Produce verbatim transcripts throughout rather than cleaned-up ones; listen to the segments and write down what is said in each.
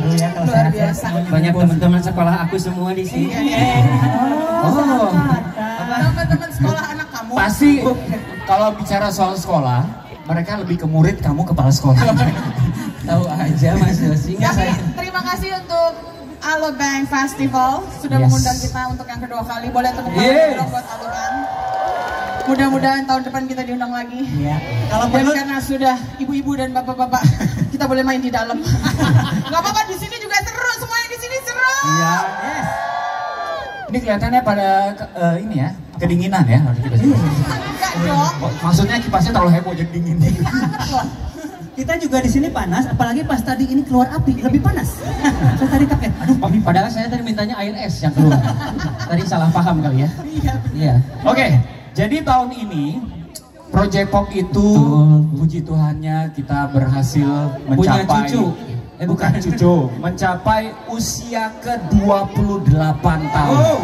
selalu ya kalau luar sehat, biasa. Banyak teman-teman sekolah aku semua di sini. Oh, Teman-teman sekolah anak kamu. Pasti kalau bicara soal sekolah, mereka lebih ke murid, kamu kepala sekolah. Tahu aja Mas Yosi. Tapi terima kasih untuk Alobank Festival sudah Yes. mengundang kita untuk yang kedua kali. Boleh tepuk tangan Yes. dong buat Alobank. Mudah-mudahan tahun depan kita diundang lagi. Iya. Kalau Dan perlu karena sudah ibu-ibu dan bapak-bapak, kita boleh main di dalam. Gak apa-apa, di sini juga seru. Semuanya di sini seru. Iya. yes. Ini kelihatannya pada ke- eh, ini ya, kedinginan ya. harus kita sebut. Enggak dong. Maksudnya kipasnya terlalu heboh jadi dingin. Hangat loh. Kita juga di sini panas, apalagi pas tadi ini keluar api, lebih panas. Saya tadi kaget, aduh, Oh, padahal saya tadi mintanya air es yang keluar. Tadi salah paham kali ya. Iya. Iya. Oke, jadi tahun ini Project Pop itu Betul. puji Tuhannya kita berhasil Punya mencapai cucu. Eh bukan cucu, mencapai usia ke dua puluh delapan tahun. oh,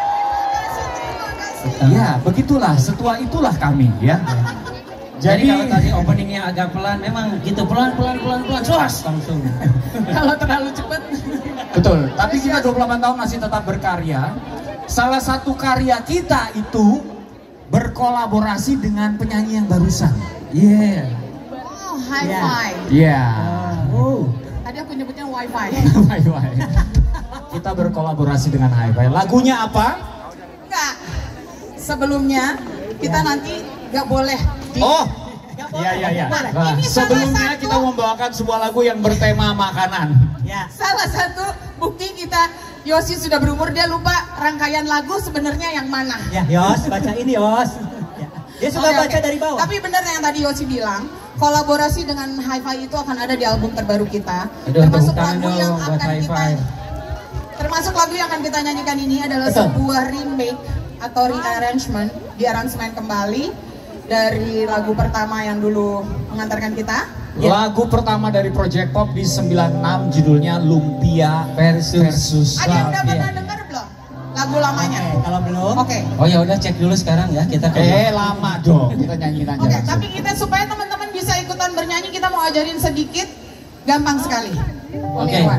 Iya, begitulah, setua itulah kami ya. Jadi, Jadi, kalau tadi openingnya agak pelan, memang gitu pelan pelan pelan pelan, suas langsung. Kalau terlalu cepat. betul, tapi kita dua puluh delapan tahun masih tetap berkarya. Salah satu karya kita itu berkolaborasi dengan penyanyi yang barusan. Iya. Oh, hi-fi. Iya. oh, Tadi aku nyebutnya wifi. Hi-Fi. Kita berkolaborasi dengan Hi-Fi. Lagunya apa? Enggak. Sebelumnya kita nanti nggak boleh di... Oh, iya iya iya. Boleh. Nah, Ini salah sebelumnya satu- kita membawakan sebuah lagu yang bertema makanan. ya. Salah satu bukti kita Yosi sudah berumur, dia lupa rangkaian lagu sebenarnya yang mana. Ya, Yos, baca ini Yos. Ya. Dia suka Oke, baca oke. dari bawah. Tapi benar yang tadi Yosi bilang, kolaborasi dengan Hi-Fi itu akan ada di album terbaru kita. Aduh, termasuk tepuk tangan lagu yang dong buat akan kita Hi-Fi. termasuk lagu yang akan kita nyanyikan ini adalah Betul. sebuah remake atau rearrangement, diaransemen kembali dari lagu pertama yang dulu mengantarkan kita. Lagu pertama dari Project Pop di sembilan enam judulnya Lumpia Versus. versus Ada yang udah Lumpia. pernah dengar belum lagu lamanya? Oke, kalau belum, Oke. Oh ya udah cek dulu sekarang ya kita. Eh lama dong, kita nyanyiin aja Oke, langsung. tapi kita supaya teman-teman bisa ikutan bernyanyi, kita mau ajarin sedikit, gampang sekali. Oke. Nih, Wan.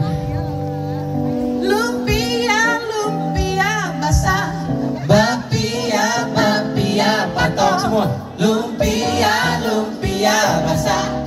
Lumpia, lumpia basah, Bapia bapia patok semua. Lumpia lumpia basah.